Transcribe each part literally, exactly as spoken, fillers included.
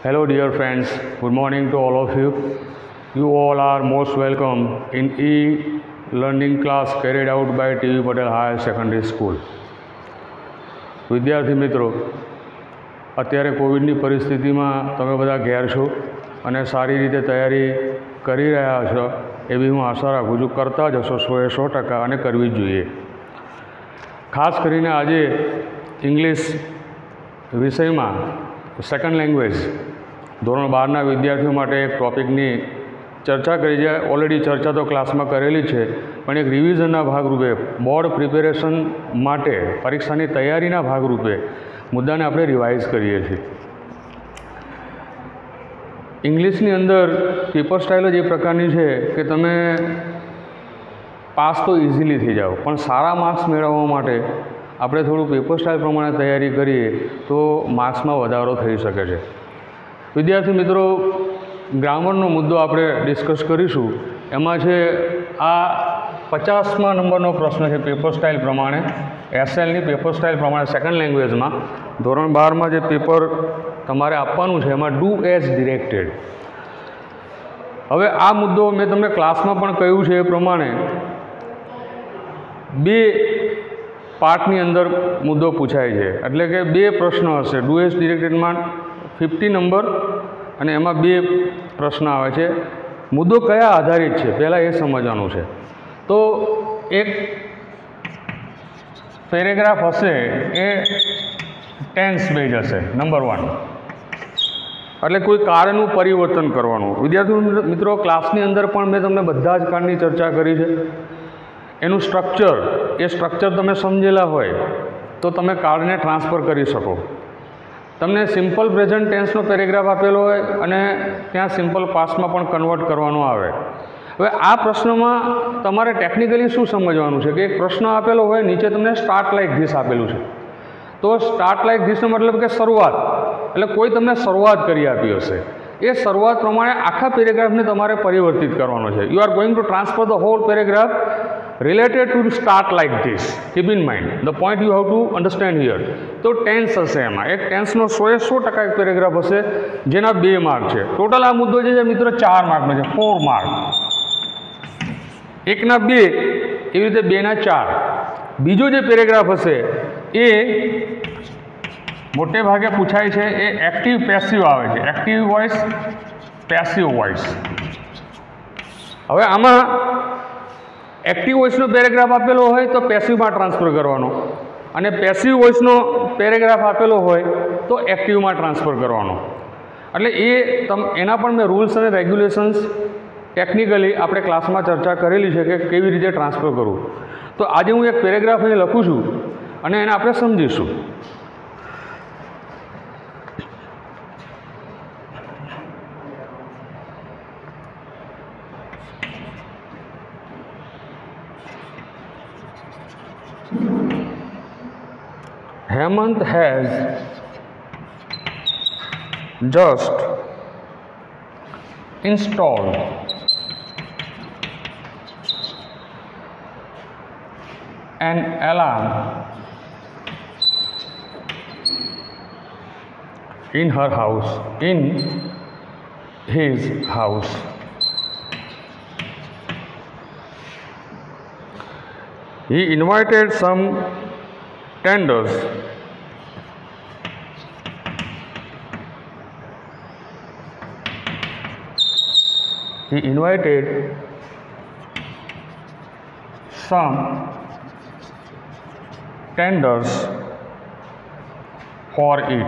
Hello, dear friends. Good morning to all of you. You all are most welcome in e-learning class carried out by T V Patel Higher Secondary School. વિદ્યાર્થી મિત્રો, અત્યારે કોવિડની પરિસ્થિતિમાં તમે બધા ઘેર છો અને સારી રીતે તૈયારી કરી રહ્યા છો એવી હું આશા રાખું છું. કરતા જ હશો સો એ સો ટકા અને કરવી જ જોઈએ. ખાસ કરીને આજે ઇંગ્લિશ વિષયમાં સેકન્ડ લેંગ્વેજ ધોરણ બારના વિદ્યાર્થીઓ માટે એક ટૉપિકની ચર્ચા કરી છે. ઓલરેડી ચર્ચા તો ક્લાસમાં કરેલી છે, પણ એક રિવિઝનના ભાગરૂપે બોર્ડ પ્રિપેરેશન માટે પરીક્ષાની તૈયારીના ભાગરૂપે મુદ્દાને આપણે રિવાઇઝ કરીએ છીએ. ઇંગ્લિશની અંદર પેપર સ્ટાઇલ જ એ પ્રકારની છે કે તમે પાસ તો ઇઝીલી થઈ જાઓ, પણ સારા માર્ક્સ મેળવવા માટે આપણે થોડું પેપર સ્ટાઇલ પ્રમાણે તૈયારી કરીએ તો માર્ક્સમાં વધારો થઈ શકે છે. વિદ્યાર્થી મિત્રો, ગ્રામરનો મુદ્દો આપણે ડિસ્કસ કરીશું. એમાં છે આ પચાસમા નંબરનો પ્રશ્ન છે પેપર સ્ટાઇલ પ્રમાણે, એસએલની પેપર સ્ટાઇલ પ્રમાણે સેકન્ડ લેંગ્વેજમાં ધોરણ બારમાં જે પેપર તમારે આપવાનું છે એમાં ડુ એઝ ડિરેક્ટેડ. હવે આ મુદ્દો મેં તમને ક્લાસમાં પણ કહ્યું છે એ પ્રમાણે બે પાર્ટની અંદર મુદ્દો પૂછાય છે, એટલે કે બે પ્રશ્ન હશે. ડુ એઝ ડિરેક્ટેડમાં ફિફ્ટી નંબર અને એમાં બે પ્રશ્ન આવે છે. મુદ્દો કયા આધારિત છે પહેલાં એ સમજવાનું છે. તો એક પેરેગ્રાફ હશે એ ટેન્સ બેઝ હશે, નંબર વન, એટલે કોઈ કાર્યનું પરિવર્તન કરવાનું. વિદ્યાર્થી મિત્રો, ક્લાસની અંદર પણ મેં તમને બધા જ કારની ચર્ચા કરી છે. એનું સ્ટ્રક્ચર, એ સ્ટ્રક્ચર તમે સમજેલા હોય તો તમે કાર્ડને ટ્રાન્સફર કરી શકો. તમને સિમ્પલ પ્રેઝન્ટ ટેન્સનો પેરેગ્રાફ આપેલો હોય અને ત્યાં સિમ્પલ પાસ્ટમાં પણ કન્વર્ટ કરવાનું આવે. હવે આ પ્રશ્નમાં તમારે ટેકનિકલી શું સમજવાનું છે કે એક પ્રશ્ન આપેલો હોય, નીચે તમને સ્ટાર્ટ લાઇક ધીસ આપેલું છે. તો સ્ટાર્ટ લાઇક ધીસનો મતલબ કે શરૂઆત, એટલે કોઈ તમને શરૂઆત કરી આપી હશે. એ શરૂઆત પ્રમાણે આખા પેરેગ્રાફને તમારે પરિવર્તિત કરવાનો છે. You are going to transfer the whole paragraph related to start like this. Keep in mind the point you have to understand here. તો ટેન્સ હશે, એમાં એક ટેન્સનો સો એ સો ટકા એક પેરેગ્રાફ હશે જેના બે માર્ક છે. ટોટલ આ મુદ્દો જે છે મિત્રો ચાર માર્કનો છે, ફોર માર્ક. એકના બે, એવી રીતે બેના ચાર. બીજો જે પેરેગ્રાફ હશે એ મોટે ભાગે પૂછાય છે એ એક્ટિવ પેસિવ આવે છે, એક્ટિવ વોઇસ, પેસિવ વોઇસ. હવે આમાં એક્ટિવ વોઇસનો પેરેગ્રાફ આપેલો હોય તો પેસિવમાં ટ્રાન્સફર કરવાનો, અને પેસિવ વોઇસનો પેરેગ્રાફ આપેલો હોય તો એક્ટિવમાં ટ્રાન્સફર કરવાનો. એટલે એ તમ એના પણ મેં રૂલ્સ અને રેગ્યુલેશન્સ ટેકનિકલી આપણે ક્લાસમાં ચર્ચા કરેલી છે કે કેવી રીતે ટ્રાન્સફર કરવું. તો આજે હું એક પેરેગ્રાફ અહીં લખું છું અને એને આપણે સમજીશું. Hemant has just installed an alarm in her house, in his house. He invited some tenders he invited some tenders for it.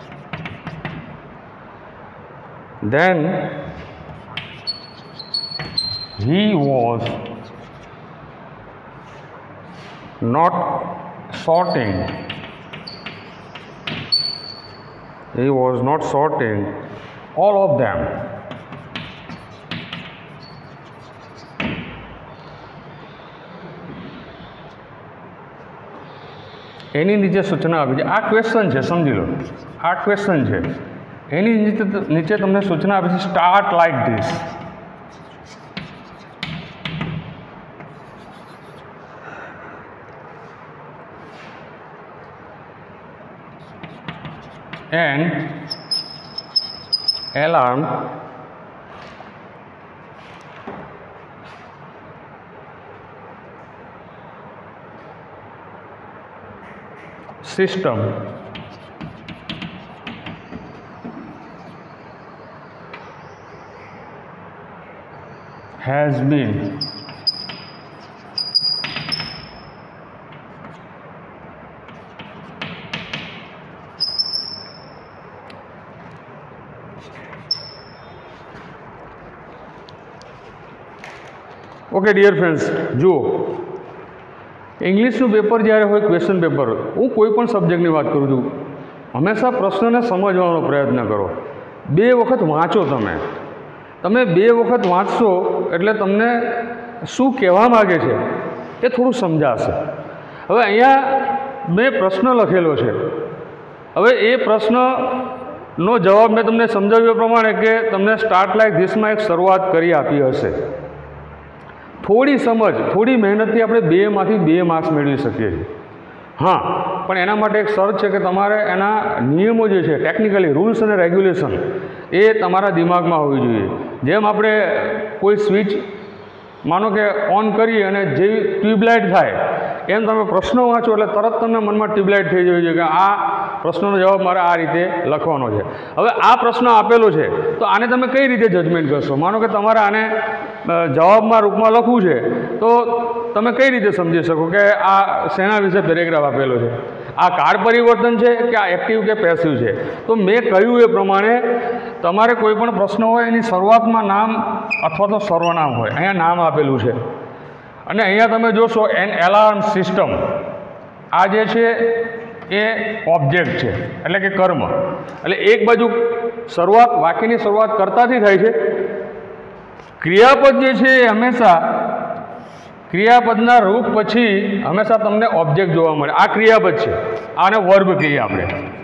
Then he was not sorting he was not sorting all of them. એની નીચે સૂચના આપી છે. આ question છે, સમજી લો, આ question છે. એની નીચે નીચે તમને સૂચના આપી છે start like this. and alarm system has been okay dear friends, જુઓ ઇંગ્લિશનું પેપર જ્યારે હોય, ક્વેશ્ચન પેપર, હું કોઈ પણ સબ્જેક્ટની વાત કરું છું, હંમેશા પ્રશ્નને સમજવાનો પ્રયત્ન કરો. બે વખત વાંચો. તમે તમે બે વખત વાંચશો એટલે તમને શું કહેવા માગે છે એ થોડું સમજાશે. હવે અહીંયા મેં પ્રશ્ન લખેલો છે. હવે એ પ્રશ્નનો જવાબ મેં તમને સમજાવ્યો પ્રમાણે કે તમને સ્ટાર્ટ લાઈક ધીસમાં એક શરૂઆત કરી આપી હશે. થોડી સમજ, થોડી મહેનતથી આપણે બેમાંથી બે માર્ક્સ મેળવી શકીએ છીએ. હા, પણ એના માટે એક શરત છે કે તમારે એના નિયમો જે છે, ટેકનિકલી રૂલ્સ અને રેગ્યુલેશન, એ તમારા દિમાગમાં હોવી જોઈએ. જેમ આપણે કોઈ સ્વિચ માનો કે ઓન કરીએ અને જેવી ટ્યુબલાઇટ થાય એમ તમે પ્રશ્નો વાંચો એટલે તરત તમને મનમાં ટ્યુબલાઇટ થઈ જવી જોઈએ કે આ પ્રશ્નનો જવાબ મારે આ રીતે લખવાનો છે. હવે આ પ્રશ્ન આપેલો છે તો આને તમે કઈ રીતે જજમેન્ટ કરશો? માનો કે તમારે આને જવાબમાં રૂપમાં લખવું છે તો તમે કઈ રીતે સમજી શકો કે આ શેના વિશે પેરેગ્રાફ આપેલો છે? આ કાર પરિવર્તન છે કે આ એક્ટિવ કે પેસિવ છે? તો મેં કહ્યું એ પ્રમાણે તમારે કોઈ પણ પ્રશ્ન હોય એની શરૂઆતમાં નામ અથવા તો સર્વનામ હોય. અહીંયા નામ આપેલું છે અને અહીંયા તમે જોશો એન એલાર્મ સિસ્ટમ. આ જે છે એ ઓબ્જેક્ટ છે એટલે કે કર્મ. એટલે એક બાજુ શરૂઆત, વાક્યની શરૂઆત કર્તાથી થાય છે. ક્રિયાપદ જે છે એ હંમેશા ક્રિયાપદના રૂપ પછી હંમેશા તમને ઓબ્જેક્ટ જોવા મળે. આ ક્રિયાપદ છે, આને વર્બ કહીએ આપણે.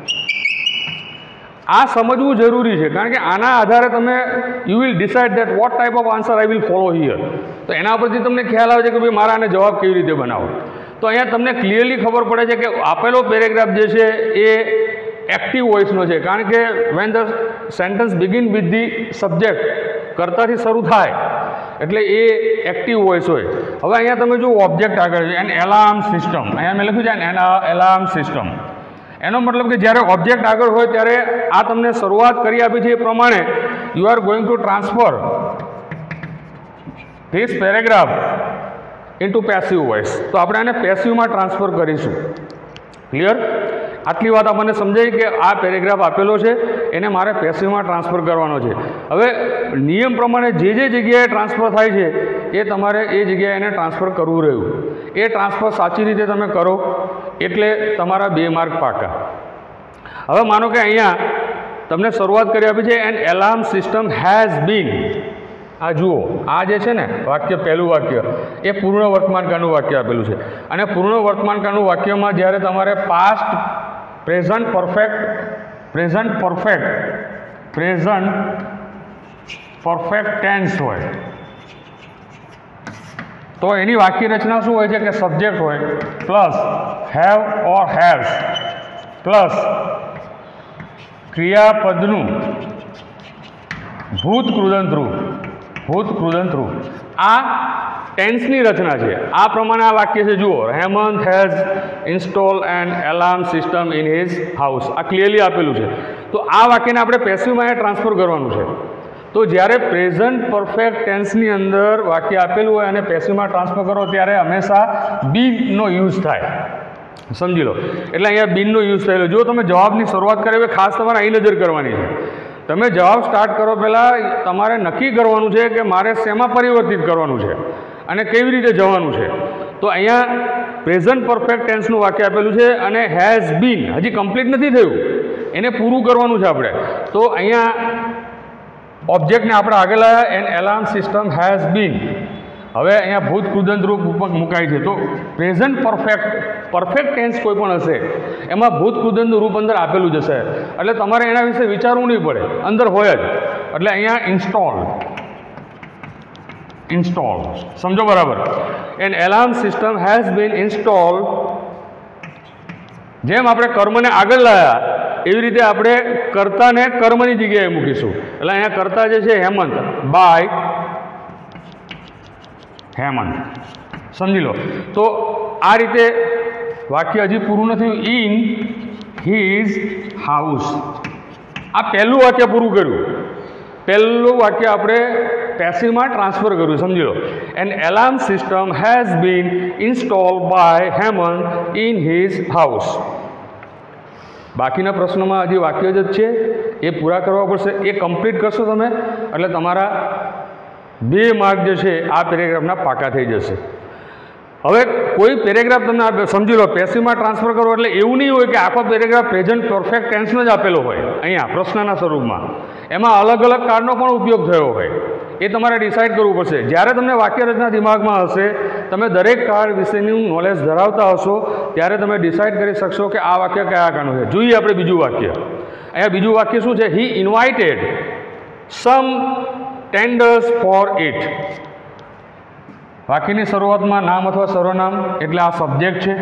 આ સમજવું જરૂરી છે કારણ કે આના આધારે તમે you will decide that what type of answer I will follow here. તો એના પરથી તમને ખ્યાલ આવે છે કે ભાઈ મારે આને જવાબ કેવી રીતે બનાવો. તો અહીંયા તમને ક્લિયરલી ખબર પડે છે કે આપેલો પેરેગ્રાફ જે છે એ એક્ટિવ વોઇસનો છે કારણ કે when the sentence begin with the subject, કર્તાથી શરૂ થાય એટલે એ એક્ટિવ વોઇસ હોય. હવે અહીંયા તમે જો ઓબ્જેક્ટ આગળ છે એન એલાર્મ સિસ્ટમ, અહીંયા મેં લખ્યું છે એન એલાર્મ સિસ્ટમ. એનો મતલબ કે જ્યારે ઓબ્જેક્ટ આગળ હોય ત્યારે આ તમને શરૂઆત કરી આપી છે એ પ્રમાણે you are going to transfer this paragraph into passive voice. તો આપણે આને પેસિવમાં ટ્રાન્સફર કરીશું. ક્લિયર? આટલી વાત આપણને સમજાય કે આ પેરેગ્રાફ આપેલો છે એને મારે પેસિવમાં ટ્રાન્સફર કરવાનો છે. હવે નિયમ પ્રમાણે જે જે જગ્યાએ ટ્રાન્સફર થાય છે એ તમારે એ જગ્યાએ એને ટ્રાન્સફર કરવું રહ્યું. એ ટ્રાન્સફર સાચી રીતે તમે કરો એટલે તમારા બે માર્ક પાકા. હવે માનો કે અહીંયા તમને શરૂઆત કરી આપી છે an alarm system has been. આ જુઓ, આ જે છે ને વાક્ય, પહેલું વાક્ય એ પૂર્ણ વર્તમાનકાળનું વાક્ય આપેલું છે અને પૂર્ણ વર્તમાનકાળનું વાક્યમાં જ્યારે તમારે past, present perfect, present perfect, present perfect tense હોય તો એની વાક્ય રચના શું હોય છે કે સબ્જેક્ટ હોય plus have or has plus ક્રિયાપદનું ભૂત કૃદંત રૂપ, ભૂત કૃદંત રૂપ. આ ટેન્સની રચના છે. આ પ્રમાણે આ વાક્ય છે. જુઓ, Hemant has install an alarm system in his house. આ ક્લિયરલી આપેલું છે. તો આ વાક્યને આપણે પેસિવમાં ટ્રાન્સફર કરવાનું છે. તો જ્યારે પ્રેઝન્ટ પરફેક્ટ ટેન્સની અંદર વાક્ય આપેલું હોય અને પેસિવમાં ટ્રાન્સફર કરો ત્યારે હંમેશા બીનો યુઝ થાય. સમજી લો. એટલે અહીંયા બીનનો યુઝ થયેલો. જો તમે જવાબની શરૂઆત કરી હોય ખાસ તમારે અહીં નજર કરવાની છે. તમે જવાબ સ્ટાર્ટ કરો પહેલાં તમારે નક્કી કરવાનું છે કે મારે શેમાં પરિવર્તિત કરવાનું છે અને કેવી રીતે જવાનું છે. તો અહીંયા પ્રેઝન્ટ પરફેક્ટ ટેન્સનું વાક્ય આપેલું છે અને હેઝ બીન હજી કમ્પ્લીટ નથી થયું, એને પૂરું કરવાનું છે આપણે. તો અહીંયા ઓબ્જેક્ટને આપણે આગળ લાવ્યા an alarm system has been. હવે અહીંયા ભૂત કૃદંત રૂપ મુકાય છે. તો પ્રેઝન્ટ પરફેક્ટ, પરફેક્ટ ટેન્સ કોઈ પણ હશે એમાં ભૂત કૃદંત રૂપ અંદર આપેલું જ હશે એટલે તમારે એના વિશે વિચારવું નહીં પડે, અંદર હોય જ. એટલે અહીંયા ઇન્સ્ટોલ, ઇન્સ્ટોલ સમજો બરાબર. An alarm system has been install. જેમ આપણે કર્મને આગળ લાવ્યા એવી રીતે આપણે કર્તાને કર્મની જગ્યાએ મૂકીશું. એટલે અહીંયા કર્તા જે છે હેમંત, બાય હેમંત, સમજી લો. તો આ રીતે વાક્ય હજી પૂરું નથી. ઇન હિઝ હાઉસ, આ પહેલું વાક્ય પૂરું કર્યું. પહેલું વાક્ય આપણે પેસિવમાં ટ્રાન્સફર કર્યું, સમજી લો. An alarm system has been install by Hemant in his house. બાકીના પ્રશ્નોમાં હજી વાક્ય જ છે, એ પૂરા કરવા પડશે. એ કમ્પ્લીટ કરશો તમે એટલે તમારા બે માર્ક જે છે આ પેરેગ્રાફના પાકા થઈ જશે. હવે કોઈ પેરેગ્રાફ તમને સમજી લો પેસિવમાં ટ્રાન્સફર કરો એટલે એવું નહીં હોય કે આખો પેરેગ્રાફ પ્રેઝન્ટ પરફેક્ટ ટેન્સનો જ આપેલો હોય. અહીંયા પ્રશ્નના સ્વરૂપમાં એમાં અલગ અલગ કાળનો પણ ઉપયોગ થયો હોય. એ તમારે ડિસાઇડ કરવું પડશે. જ્યારે તમને વાક્ય રચના દિમાગમાં હશે, તમે દરેક કાળ વિશેનું નોલેજ ધરાવતા હશો, ત્યારે તમે ડિસાઇડ કરી શકશો કે આ વાક્ય કયા કાળનું છે. જોઈએ આપણે બીજું વાક્ય. અહીંયા બીજું વાક્ય શું છે? He invited some tenders for it. વાક્યની શરૂઆતમાં નામ અથવા સર્વનામ એટલે આ સબ્જેક્ટ છે.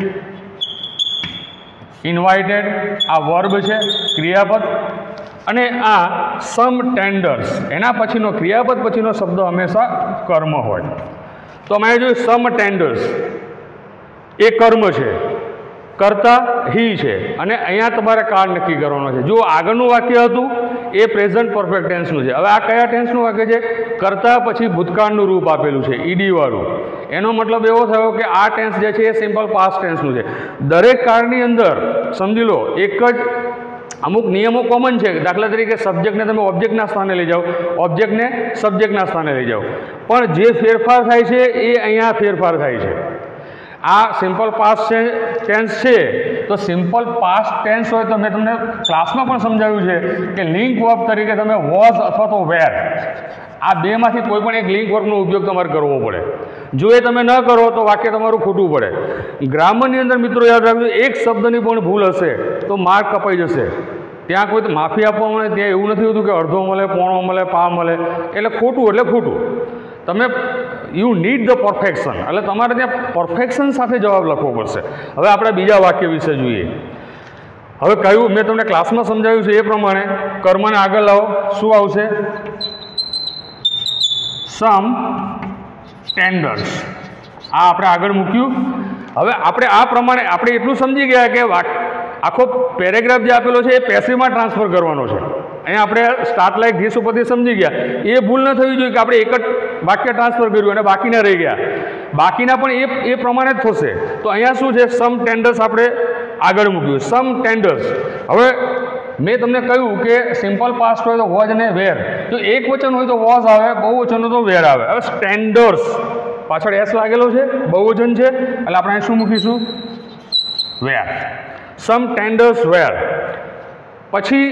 ઇન્વાઇટેડ આ વર્બ છે, ક્રિયાપદ. અને આ સમ ટેન્ડર્સ એના પછીનો ક્રિયાપદ પછીનો શબ્દ હંમેશા કર્મ હોય. તો અમે જોયું સમ ટેન્ડર્સ એ કર્મ છે, કર્તા હી છે, અને અહીંયા તમારે કાળ નક્કી કરવાનો છે. જો આગળનું વાક્ય હતું એ પ્રેઝન્ટ પરફેક્ટ ટેન્સનું છે. હવે આ કયા ટેન્સનું વાક્ય છે? કર્તા પછી ભૂતકાળનું રૂપ આપેલું છે, ઈડી વાળું. એનો મતલબ એવો થયો કે આ ટેન્સ જે છે એ સિમ્પલ પાસ્ટ ટેન્સનું છે. દરેક કાળની અંદર સમજી લો એક જ અમુક નિયમો કોમન છે. દાખલા તરીકે સબ્જેક્ટને તમે ઓબ્જેક્ટના સ્થાને લઈ જાઓ, ઓબ્જેક્ટને સબ્જેક્ટના સ્થાને લઈ જાઓ, પણ જે ફેરફાર થાય છે એ અહીંયા ફેરફાર થાય છે. આ સિમ્પલ પાસ્ટ ટેન્સ છે, તો સિમ્પલ પાસ્ટ ટેન્સ હોય તો મેં તમને ક્લાસમાં પણ સમજાવ્યું છે કે લિંક વર્બ તરીકે તમે વોઝ અથવા તો વેર, આ બેમાંથી કોઈ પણ એક લિંક વર્બનો ઉપયોગ તમારે કરવો પડે. જો એ તમે ન કરો તો વાક્ય તમારું ખોટું પડે. ગ્રામરની અંદર મિત્રો યાદ રાખજો, એક શબ્દની પણ ભૂલ હશે તો માર્ક કપાઈ જશે. ત્યાં કોઈ માફી આપવા મળે, ત્યાં એવું નથી હોતું કે અડધો મળે, પોણો મળે, પા મળે. એટલે ખોટું એટલે ખોટું. તમે યુ નીડ ધ પરફેક્શન, એટલે તમારે ત્યાં પરફેક્શન સાથે જવાબ લખવો પડશે. હવે આપણે બીજા વાક્ય વિશે જોઈએ. હવે કહ્યું મેં તમને ક્લાસમાં સમજાવ્યું છે એ પ્રમાણે કર્મને આગળ લાવો. શું આવશે? Some tenders. આ આપણે આગળ મૂક્યું. હવે આપણે આ પ્રમાણે આપણે એટલું સમજી ગયા કે આખો પેરેગ્રાફ જે આપેલો છે એ પેસિવમાં ટ્રાન્સફર કરવાનો છે. અહીંયા આપણે સ્ટાર્ટ લાઈક ધીસ ઉપરથી સમજી ગયા. એ ભૂલ ન થવી જોઈએ કે આપણે એક જ વાક્ય ટ્રાન્સફર કર્યું અને બાકીના રહી ગયા. બાકીના પણ એ એ પ્રમાણે જ થશે. તો અહીંયા શું છે? સમ ટેન્ડર્સ આપણે આગળ મૂક્યું. Some tenders. હવે મેં તમને કહ્યું કે સિમ્પલ પાસ્ટ હોય તો વોઝ અને વેર. જો એક વચન હોય તો વોઝ આવે, બહુવચન હોય તો વેર આવે. હવે સ્ટેન્ડર્સ પાછળ એસ લાગેલો છે, બહુવચન છે, એટલે આપણે શું મૂકીશું? વેર. Some tenders were. પછી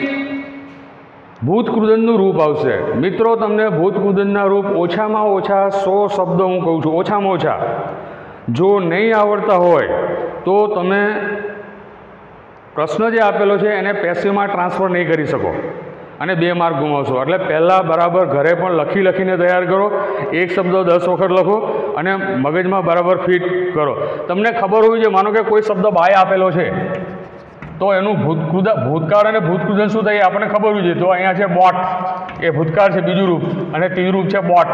ભૂતકૃદનનું રૂપ આવશે. મિત્રો તમને ભૂતકૃદનના રૂપ ઓછામાં ઓછા સો શબ્દ હું કહું છું, ઓછામાં ઓછા. જો નહીં આવડતા હોય તો તમે પ્રશ્ન જે આપેલો છે એને પેસિવમાં ટ્રાન્સફર નહીં કરી શકો અને બે માર્ક ગુમાવશો. એટલે પહેલાં બરાબર ઘરે પણ લખી લખીને તૈયાર કરો. એક શબ્દ દસ વખત લખો અને મગજમાં બરાબર ફિટ કરો. તમને ખબર હોવી જોઈએ, માનો કે કોઈ શબ્દ બાય આપેલો છે તો એનું ભૂતકૃદ ભૂતકાળ અને ભૂતકૃદન શું થાય આપણને ખબર હોવી જોઈએ. તો અહીંયા છે બોટ, એ ભૂતકાળ છે બીજું રૂપ, અને ત્રીજું રૂપ છે બોટ.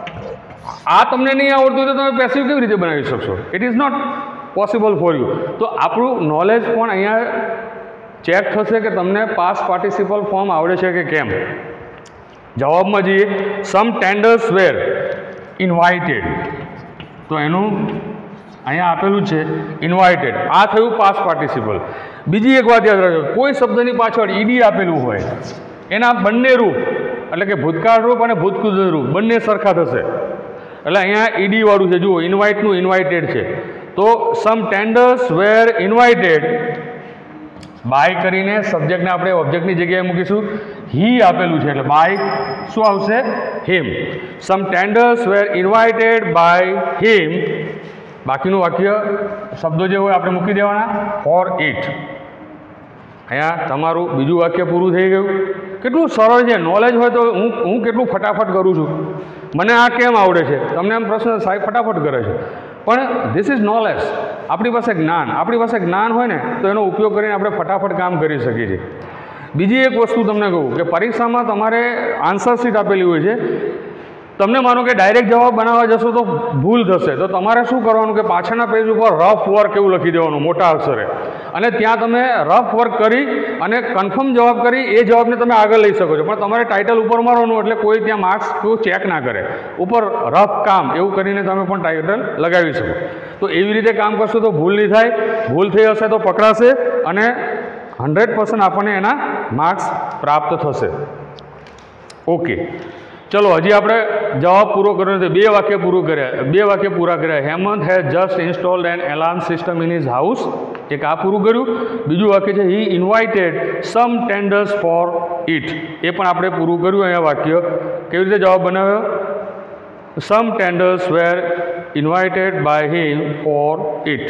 આ તમને નહીં આવડતું તો તમે પેસિવ કેવી રીતે બનાવી શકશો? It is not possible for you. તો આપણું નોલેજ પણ અહીંયા ચેક થશે કે તમને પાસ્ટ પાર્ટિસિપલ ફોર્મ આવડે છે કે કેમ. જવાબમાં જઈએ. સમ ટેન્ડર્સ વેર ઇન્વાઇટેડ, તો એનું અહીંયા આપેલું છે ઇન્વાઇટેડ. આ થયું પાસ્ટ પાર્ટિસિપલ. બીજી એક વાત યાદ રાખજો, કોઈ શબ્દની પાછળ ઈડી આપેલું હોય એના બંને રૂપ એટલે કે ભૂતકાળ રૂપ અને ભૂતકૃત રૂપ બંને સરખા થશે. એટલે અહીંયા ઈડી વાળું છે, જુઓ ઇન્વાઇટનું ઇન્વાઇટેડ છે. તો some tenders were invited by કરીને સબ્જેક્ટને આપણે ઓબ્જેક્ટની જગ્યાએ મૂકીશું. હી આપેલું છે એટલે બાય શું આવશે? Him. Some tenders were invited by him. બાકીનું વાક્ય શબ્દો જે હોય આપણે મૂકી દેવાના ફોર ઇટ. અહીંયા તમારું બીજું વાક્ય પૂરું થઈ ગયું. કેટલું સરળ છે. નોલેજ હોય તો હું હું કેટલું ફટાફટ કરું છું. મને આ કેમ આવડે છે? તમને એમ પ્રશ્ન સાહેબ ફટાફટ કરે છે, પણ ધીસ ઇઝ નોલેજ. આપણી પાસે જ્ઞાન આપણી પાસે જ્ઞાન હોય ને તો એનો ઉપયોગ કરીને આપણે ફટાફટ કામ કરી શકીએ છીએ. બીજી એક વસ્તુ તમને કહું કે પરીક્ષામાં તમારે આન્સર શીટ આપેલી હોય છે, તમને માનો કે ડાયરેક્ટ જવાબ બનાવવા જશો તો ભૂલ થશે, તો તમારે શું કરવાનું કે પાછળના પેજ ઉપર રફ વર્ક એવું લખી દેવાનું મોટા અક્ષરે, અને ત્યાં તમે રફ વર્ક કરી અને કન્ફર્મ જવાબ કરી એ જવાબને તમે આગળ લઈ શકો છો, પણ તમારે ટાઇટલ ઉપર મારવાનું એટલે કોઈ ત્યાં માર્ક્સ કોઈ ચેક ના કરે, ઉપર રફ કામ એવું કરીને તમે પણ ટાઇટલ લગાવી શકો. તો એવી રીતે કામ કરશો તો ભૂલ નહીં થાય, ભૂલ થઈ હશે તો પકડાશે અને હંડ્રેડ પર્સન્ટ આપણને એના માર્ક્સ પ્રાપ્ત થશે. ઓકે, ચલો હજી આપણે જવાબ પૂરો કર્યો નથી, બે વાક્ય પૂરું કર્યા બે વાક્ય પૂરા કર્યા. Hemant has just installed an alarm system in his house. એક આ પૂરું કર્યું. બીજું વાક્ય છે he invited some tenders for it. એ પણ આપણે પૂરું કર્યું. અહીંયા વાક્ય કેવી રીતે જવાબ બનાવ્યો? Some tenders were invited by him for it.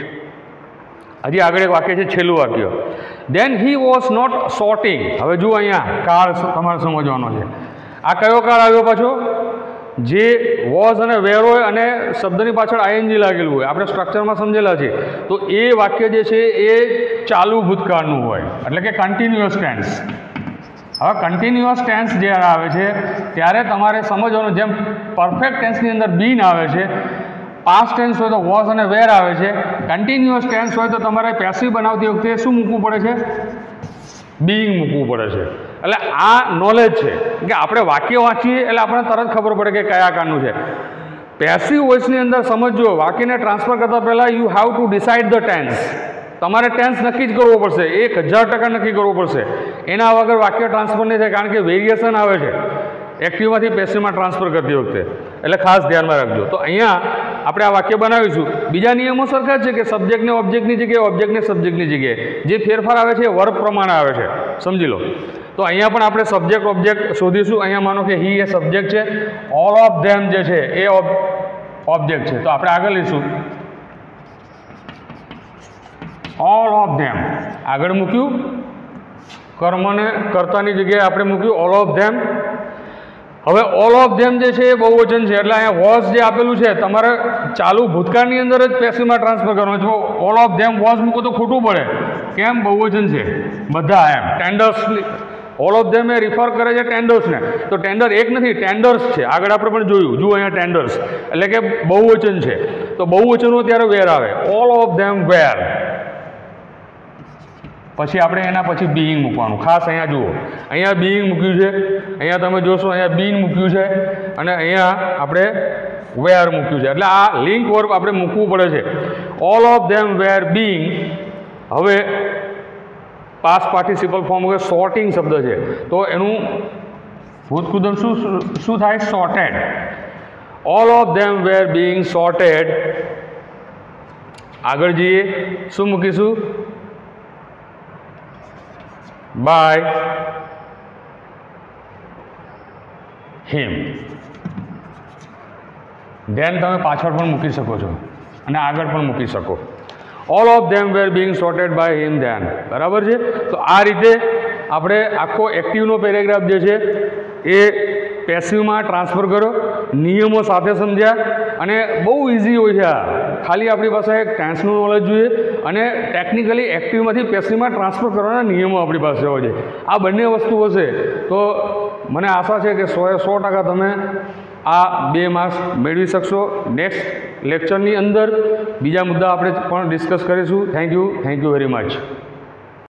હજી આગળ એક વાક્ય છે, છેલ્લું વાક્ય. Then he was not sorting. હવે જુઓ અહીંયા કાળ તમારે સમજવાનો છે. આ કયો કાળ આવ્યો પાછો? જે વોઝ અને વેર હોય અને શબ્દની પાછળ આઈએનજી લાગેલું હોય, આપણે સ્ટ્રક્ચરમાં સમજેલા છે. તો એ વાક્ય જે છે એ ચાલુ ભૂતકાળનું હોય, એટલે કે કન્ટિન્યુઅસ ટેન્સ. હવે કન્ટિન્યુઅસ ટેન્સ જ્યારે આવે છે ત્યારે તમારે સમજવાનું, જેમ પરફેક્ટ ટેન્સની અંદર બીન આવે છે, પાસ્ટ ટેન્સ હોય તો વોઝ અને વેર આવે છે, કન્ટિન્યુઅસ ટેન્સ હોય તો તમારે પેસિવ બનાવતી વખતે શું મૂકવું પડે છે? બીઇંગ મૂકવું પડે છે. એટલે આ નોલેજ છે કે આપણે વાક્ય વાંચીએ એટલે આપણને તરત ખબર પડે કે કયા કારનું છે. પેસિવ વોઇસની અંદર સમજો, વાક્યને ટ્રાન્સફર કરતાં પહેલાં you have to decide the tense. તમારે ટેન્સ નક્કી જ કરવો પડશે, એક હજાર ટકા નક્કી કરવો પડશે. એના વગર વાક્ય ટ્રાન્સફર નહીં થાય, કારણ કે વેરિએશન આવે છે એક્ટિવમાંથી પેસિવમાં ટ્રાન્સફર કરતી વખતે, એટલે ખાસ ધ્યાનમાં રાખજો. તો અહીંયા આપણે આ વાક્ય બનાવીશું. બીજા નિયમો સરખા છે કે સબ્જેક્ટને ઓબ્જેક્ટની જગ્યાએ, ઓબ્જેક્ટને સબ્જેક્ટની જગ્યાએ. જે ફેરફાર આવે છે એ વર્બ પ્રમાણે આવે છે, સમજી લો. તો અહીંયા પણ આપણે સબ્જેક્ટ ઓબ્જેક્ટ શોધીશું. અહીંયા માનો કે હી એ સબ્જેક્ટ છે, ઓલ ઓફ ધેમ જે છે એ ઓબ્જેક્ટ છે. તો આપણે આગળ લઈશું ઓલ ઓફ ધેમ. આગળ મૂક્યું, કર્મને કર્તાની જગ્યાએ આપણે મૂક્યું ઓલ ઓફ ધેમ. હવે ઓલ ઓફ ધેમ જે છે એ બહુવચન છે, એટલે અહીંયા વોઝ જે આપેલું છે તમારે ચાલુ ભૂતકાળની અંદર જ પેસિવમાં ટ્રાન્સફર કરવાનું. જો ઓલ ઓફ ધેમ વોઝ મૂકો તો ખોટું પડે. કેમ? બહુવચન છે બધા. એમ ટેન્ડર્સ, ઓલ ઓફ ધેમ એ રિફર કરે છે ટેન્ડર્સને. તો ટેન્ડર એક નથી, ટેન્ડર્સ છે. આગળ આપણે પણ જોયું, જુઓ અહીંયા ટેન્ડર્સ એટલે કે બહુવચન છે. તો બહુવચનો ત્યારે વેર આવે, ઓલ ઓફ ધેમ વેર. પછી આપણે એના પછી બીઇંગ મૂકવાનું. ખાસ અહીંયા જુઓ, અહીંયા બીઇંગ મૂક્યું છે, અહીંયા તમે જોશો અહીંયા બીન મૂક્યું છે, અને અહીંયા આપણે વેર મૂક્યું છે. એટલે આ લિંક વર્બ આપણે મૂકવું પડે છે. All of them were being. હવે પાસ્ટ પાર્ટિસિપલ ફોર્મ વગર સોર્ટિંગ શબ્દ છે, તો એનું ભૂતકૃદમ શું શું થાય? Sorted. All of them were being sorted. આગળ જઈએ, શું મૂકીશું? By him. ધેન તમે પાછળ પણ મૂકી શકો છો અને આગળ પણ મૂકી શકો. All of them were being sorted by him then. બરાબર છે? તો આ રીતે આપણે આખો એક્ટિવનો પેરેગ્રાફ જે છે એ પેસિવમાં ટ્રાન્સફર કરો. નિયમો સાથે સમજ્યા, અને બહુ ઇઝી હોય છે આ. ખાલી આપણી પાસે એક ટેન્સનું નોલેજ જોઈએ અને ટેકનિકલી એક્ટિવમાંથી પેસિવમાં ટ્રાન્સફર કરવાના નિયમો આપણી પાસે હોય છે. આ બંને વસ્તુ હશે તો મને આશા છે કે સો એ સો ટકા તમે આ બે માર્ક્સ મેળવી શકશો. નેક્સ્ટ લેક્ચરની અંદર બીજા મુદ્દા આપણે પણ ડિસ્કસ કરીશું. Thank you thank you very much.